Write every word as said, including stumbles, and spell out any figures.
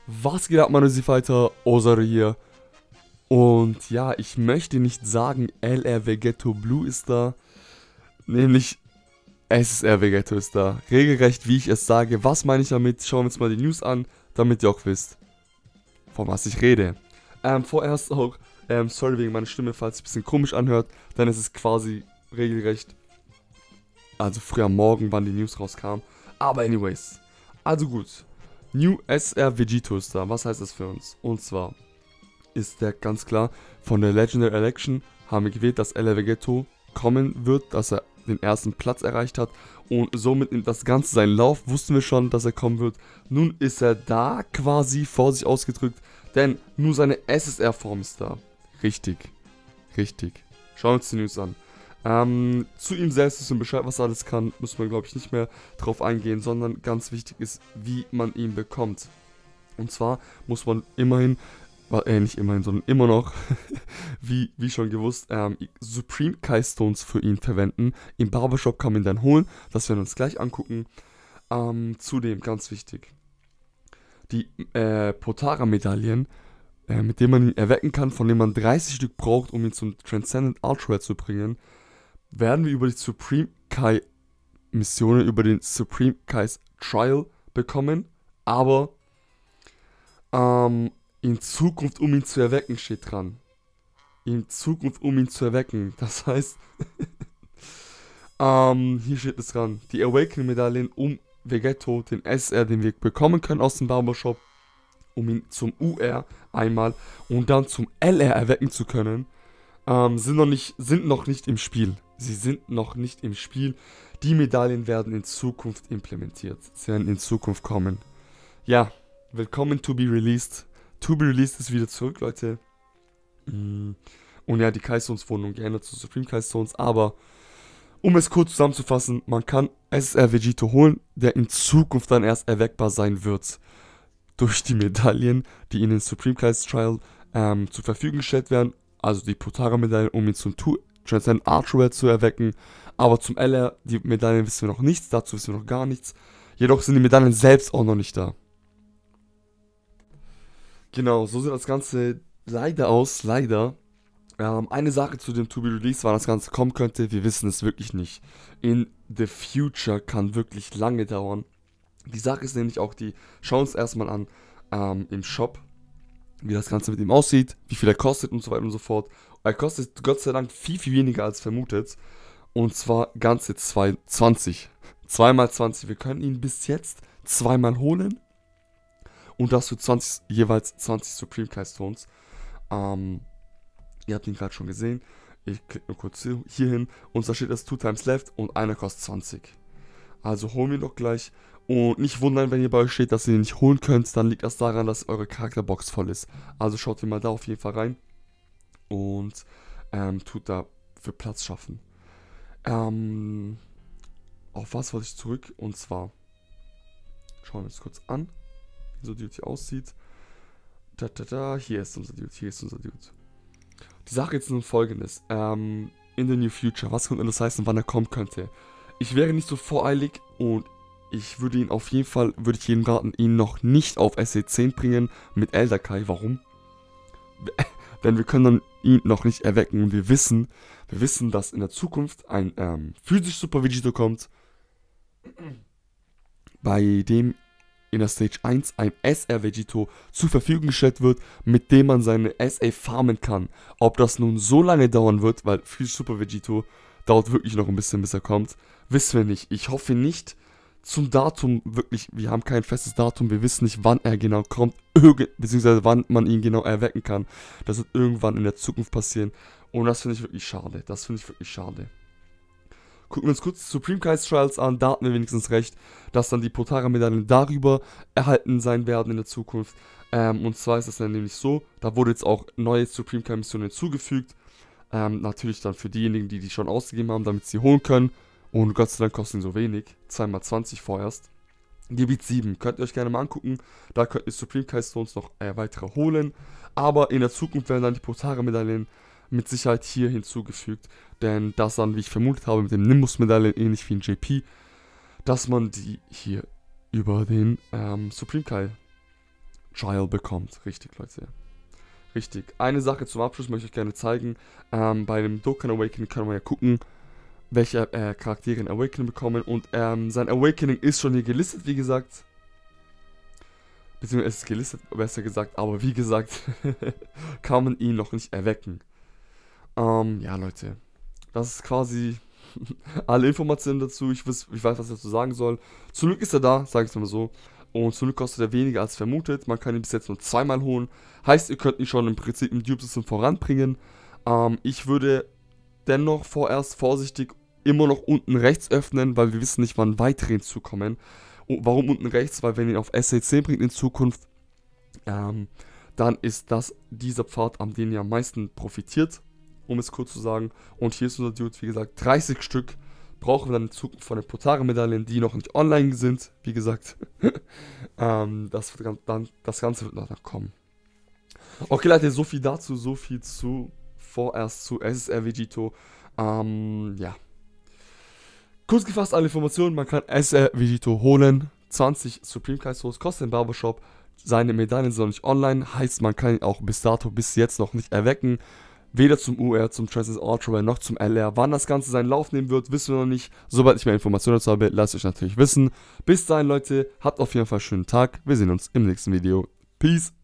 Was geht ab, meine Fighter? Ozar hier. Und ja, ich möchte nicht sagen, L R Vegetto Blue ist da. Nämlich S S R Vegetto ist da. Regelrecht, wie ich es sage. Was meine ich damit? Schauen wir uns mal die News an, damit ihr auch wisst, von was ich rede. Ähm, vorerst auch, ähm, sorry wegen meiner Stimme, falls es ein bisschen komisch anhört. Dann ist es quasi regelrecht, also früh am Morgen, wann die News rauskam. Aber anyways, also gut. New S R Vegito ist da. Was heißt das für uns? Und zwar ist der ganz klar, von der Legendary Election haben wir gewählt, dass L R Vegetto kommen wird, dass er den ersten Platz erreicht hat und somit nimmt das Ganze seinen Lauf. Wussten wir schon, dass er kommen wird. Nun ist er da, quasi vor sich ausgedrückt, denn nur seine S S R-Form ist da. Richtig, richtig. Schauen wir uns die News an. Ähm, zu ihm selbst ist ein Bescheid, was er alles kann, muss man glaube ich nicht mehr drauf eingehen, sondern ganz wichtig ist, wie man ihn bekommt. Und zwar muss man immerhin, äh, nicht immerhin, sondern immer noch, wie, wie schon gewusst, ähm, Supreme Kai Stones für ihn verwenden. Im Barbershop kann man ihn dann holen, das werden wir uns gleich angucken. Ähm, zudem, ganz wichtig, die äh, Potara-Medaillen, äh, mit denen man ihn erwecken kann, von denen man dreißig Stück braucht, um ihn zum Transcendent Ultra zu bringen, werden wir über die Supreme Kai Missionen, über den Supreme Kai's Trial bekommen, aber ähm, in Zukunft, um ihn zu erwecken, steht dran. In Zukunft, um ihn zu erwecken. Das heißt, ähm, hier steht es dran, die Awakening-Medaillen um Vegetto, den S R, den wir bekommen können aus dem Barbershop, um ihn zum U R einmal und dann zum L R erwecken zu können, ähm, sind, noch nicht, sind noch nicht im Spiel. Sie sind noch nicht im Spiel. Die Medaillen werden in Zukunft implementiert. Sie werden in Zukunft kommen. Ja, willkommen to be released. To be released ist wieder zurück, Leute. Und ja, die Kai Stones wurden nun geändert zu Supreme Kai Stones. Aber um es kurz zusammenzufassen, man kann S S R Vegito holen, der in Zukunft dann erst erweckbar sein wird. Durch die Medaillen, die in den Supreme Kai's Trial ähm, zur Verfügung gestellt werden. Also die Potara-Medaillen, um ihn zum Transcendent Ultra zu erwecken. Aber zum L R, die Medaillen wissen wir noch nichts, dazu wissen wir noch gar nichts. Jedoch sind die Medaillen selbst auch noch nicht da. Genau, so sieht das Ganze leider aus, leider. Ähm, eine Sache zu dem To Be Released, wann das Ganze kommen könnte, wir wissen es wirklich nicht. In the future kann wirklich lange dauern. Die Sache ist nämlich auch die, schauen uns erstmal an ähm, im Shop, wie das Ganze mit ihm aussieht, wie viel er kostet und so weiter und so fort. Er kostet Gott sei Dank viel, viel weniger als vermutet. Und zwar ganze zwei, zwanzig. Zweimal zwanzig. Wir können ihn bis jetzt zweimal holen. Und das für zwanzig, jeweils zwanzig Supreme Kai Stones. Ähm, ihr habt ihn gerade schon gesehen. Ich klicke nur kurz hier, hier hin. Und da steht das two times left und einer kostet zwanzig. Also holen wir ihn doch gleich. Und nicht wundern, wenn ihr bei euch steht, dass ihr ihn nicht holen könnt. Dann liegt das daran, dass eure Charakterbox voll ist. Also schaut ihr mal da auf jeden Fall rein. Und ähm, tut da für Platz schaffen. Ähm, auf was wollte ich zurück? Und zwar, schauen wir uns kurz an, wie so Duty aussieht. Da, da, da, hier ist unser Dude, hier ist unser Dude. Die Sache jetzt nun folgendes. Ähm, in the near future, was könnte das heißen, wann er kommen könnte? Ich wäre nicht so voreilig und ich würde ihn auf jeden Fall, würde ich jedem raten, ihn noch nicht auf S E zehn bringen mit Elder Kai. Warum? Denn wir können dann ihn noch nicht erwecken und wir wissen, wir wissen, dass in der Zukunft ein ähm, physisch Super Vegito kommt, bei dem in der Stage eins ein S R Vegito zur Verfügung gestellt wird, mit dem man seine S A farmen kann. Ob das nun so lange dauern wird, weil physisch Super Vegito dauert wirklich noch ein bisschen, bis er kommt, wissen wir nicht. Ich hoffe nicht. Zum Datum wirklich, wir haben kein festes Datum, wir wissen nicht, wann er genau kommt, beziehungsweise wann man ihn genau erwecken kann. Das wird irgendwann in der Zukunft passieren und das finde ich wirklich schade, das finde ich wirklich schade. Gucken wir uns kurz die Supreme Kai's Trials an, da hatten wir wenigstens recht, dass dann die Potara-Medaillen darüber erhalten sein werden in der Zukunft. Ähm, und zwar ist es dann nämlich so, da wurde jetzt auch neue Supreme Kai Missionen hinzugefügt, ähm, natürlich dann für diejenigen, die die schon ausgegeben haben, damit sie holen können. Und Gott sei Dank kosten so wenig. zwei mal zwanzig vorerst. Gebiet sieben. Könnt ihr euch gerne mal angucken. Da könnt ihr Supreme Kai Stones noch äh, weitere holen. Aber in der Zukunft werden dann die Potara-Medaillen mit Sicherheit hier hinzugefügt. Denn das dann, wie ich vermutet habe, mit den Nimbus-Medaillen, ähnlich wie in J P, dass man die hier über den ähm, Supreme Kai Trial bekommt. Richtig, Leute. Richtig. Eine Sache zum Abschluss möchte ich gerne zeigen. Ähm, bei dem Dokkan Awakening kann man ja gucken, welche äh, Charaktere ein Awakening bekommen. Und ähm, sein Awakening ist schon hier gelistet, wie gesagt. Beziehungsweise es ist gelistet, besser gesagt. Aber wie gesagt, kann man ihn noch nicht erwecken. Ähm, ja, Leute. Das ist quasi alle Informationen dazu. Ich, weiß, ich weiß, was ich dazu sagen soll. Zum Glück ist er da, sage ich es mal so. Und zum Glück kostet er weniger als vermutet. Man kann ihn bis jetzt nur zweimal holen. Heißt, ihr könnt ihn schon im Prinzip im Dupe-System voranbringen. Ähm, ich würde dennoch vorerst vorsichtig immer noch unten rechts öffnen, weil wir wissen nicht, wann weitere hinzukommen. Und warum unten rechts? Weil wenn ihr ihn auf S A zehn bringt in Zukunft, ähm, dann ist das dieser Pfad, an dem ihr am meisten profitiert, um es kurz zu sagen. Und hier ist unser Dude, wie gesagt, dreißig Stück. Brauchen wir dann in Zukunft von den Potara-Medaillen, die noch nicht online sind, wie gesagt. ähm, das, wird dann, das Ganze wird noch kommen. Okay, Leute, so viel dazu, so viel zu vorerst zu S S R Vegito. Ähm, ja. Kurz gefasst alle Informationen, man kann S S R Vegito holen. zwanzig Supreme Kaisos kostet im Barbershop. Seine Medaillen sind noch nicht online, heißt man kann ihn auch bis dato, bis jetzt noch nicht erwecken. Weder zum U R, zum Transcendence Ultra noch zum L R. Wann das Ganze seinen Lauf nehmen wird, wissen wir noch nicht. Sobald ich mehr Informationen dazu habe, lasst euch natürlich wissen. Bis dahin, Leute, habt auf jeden Fall einen schönen Tag. Wir sehen uns im nächsten Video. Peace.